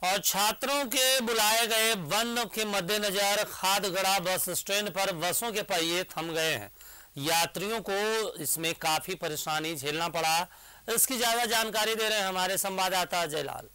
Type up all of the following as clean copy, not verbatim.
और छात्रों के बुलाए गए बंद के मद्देनजर खादगड़ा बस स्टैंड पर बसों के पहिए थम गए हैं। यात्रियों को इसमें काफी परेशानी झेलना पड़ा। इसकी ज्यादा जानकारी दे रहे हैं हमारे संवाददाता जयलाल।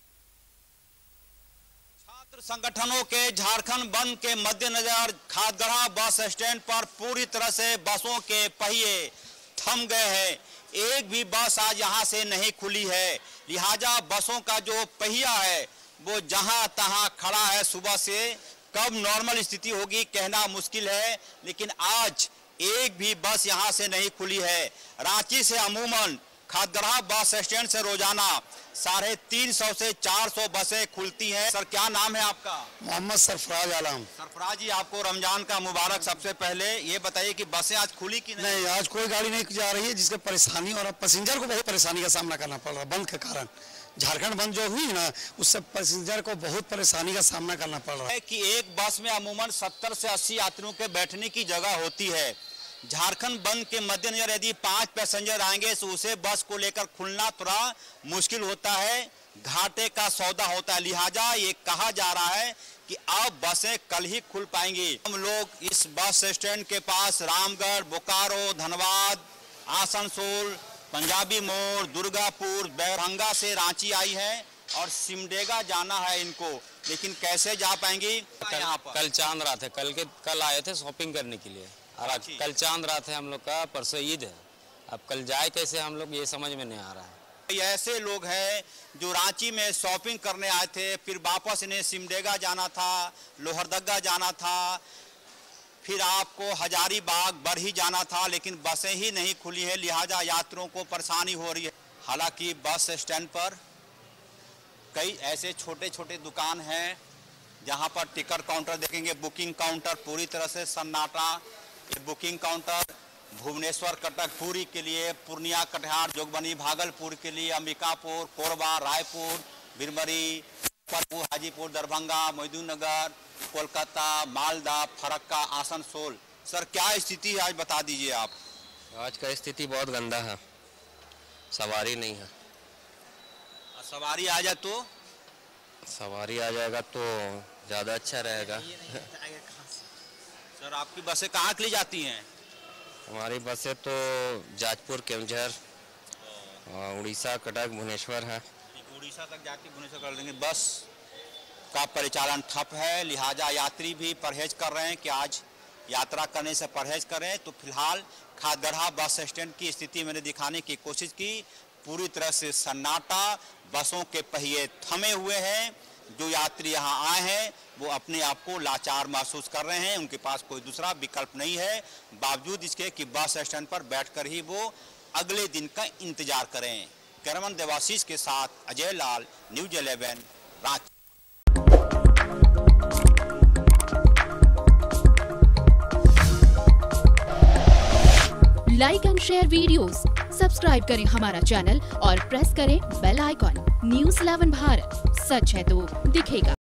छात्र संगठनों के झारखंड बंद के मद्देनजर खादगड़ा बस स्टैंड पर पूरी तरह से बसों के पहिए थम गए हैं। एक भी बस आज यहां से नहीं खुली है, लिहाजा बसों का जो पहिया है वो जहां तहां खड़ा है। सुबह से कब नॉर्मल स्थिति होगी कहना मुश्किल है, लेकिन आज एक भी बस यहां से नहीं खुली है। रांची से अमूमन खादगड़ा बस स्टैंड से रोजाना 350 से 400 बसें खुलती हैं। सर, क्या नाम है आपका? मोहम्मद सरफराज आलम। सरफराज जी, आपको रमजान का मुबारक। सबसे पहले ये बताइए कि बसें आज खुली कि नहीं, आज कोई गाड़ी नहीं जा रही है, जिसके परेशानी और पैसेंजर को बहुत परेशानी का सामना करना पड़ रहा है। बंद के कारण झारखंड बंद जो हुई ना, उससे पैसेंजर को बहुत परेशानी का सामना करना पड़ रहा है। कि एक बस में अमूमन 70 से 80 यात्रियों के बैठने की जगह होती है। झारखंड बंद के मद्देनजर यदि 5 पैसेंजर आएंगे तो उसे बस को लेकर खुलना थोड़ा मुश्किल होता है, घाटे का सौदा होता है। लिहाजा ये कहा जा रहा है कि अब बसें कल ही खुल पाएंगी। हम लोग इस बस स्टैंड के पास रामगढ़, बोकारो, धनबाद, आसनसोल, पंजाबी मोड़, दुर्गापुर, बैरहंगा से रांची आई है और सिमडेगा जाना है इनको, लेकिन कैसे जा पाएंगी? यहाँ पर कल चांद रात है, कल आए थे शॉपिंग करने के लिए और आज कल चांद रात है हम लोग का, परसों ईद है। अब कल जाए कैसे हम लोग, ये समझ में नहीं आ रहा है। ऐसे लोग हैं जो रांची में शॉपिंग करने आए थे, फिर वापस इन्हें सिमडेगा जाना था, लोहरदगा जाना था, फिर आपको हजारीबाग बरही जाना था, लेकिन बसें ही नहीं खुली है। लिहाजा यात्रियों को परेशानी हो रही है। हालांकि बस स्टैंड पर कई ऐसे छोटे छोटे दुकान हैं जहां पर टिकट काउंटर देखेंगे, बुकिंग काउंटर पूरी तरह से सन्नाटा। ये बुकिंग काउंटर भुवनेश्वर, कटक, पुरी के लिए, पूर्णिया, कटिहार, जोगबनी, भागलपुर के लिए, अंबिकापुर, कोरबा, रायपुर, बिरमरी, हाजीपुर, दरभंगा, मोहिदुनगर, कोलकाता, मालदा, फरक्का, आसनसोल। सर, क्या स्थिति है आज बता दीजिए आप। आज का स्थिति बहुत गंदा है, सवारी नहीं है। सवारी आ जाए तो सवारी आ जाएगा तो ज़्यादा अच्छा रहेगा। सर, आपकी बसें कहाँ के लिए जाती हैं? हमारी बसें तो जाजपुर, केवंझर, उड़ीसा, कटक, भुवनेश्वर है। उड़ीसा तक जाके भुवनेश्वर कर लेंगे। बस का परिचालन ठप है, लिहाजा यात्री भी परहेज कर रहे हैं कि आज यात्रा करने से परहेज करें। तो फिलहाल खादगड़ा बस स्टैंड की स्थिति मैंने दिखाने की कोशिश की। पूरी तरह से सन्नाटा, बसों के पहिए थमे हुए हैं। जो यात्री यहाँ आए हैं वो अपने आप को लाचार महसूस कर रहे हैं, उनके पास कोई दूसरा विकल्प नहीं है, बावजूद इसके कि बस स्टैंड पर बैठकर ही वो अगले दिन का इंतजार करें। कैमरामैन देवाशीष के साथ Ajay Lal, news 11 Ranchi. Like and share videos, subscribe करें हमारा चैनल और प्रेस करें बेल आइकॉन। न्यूज़ 11 भारत, सच है तो दिखेगा।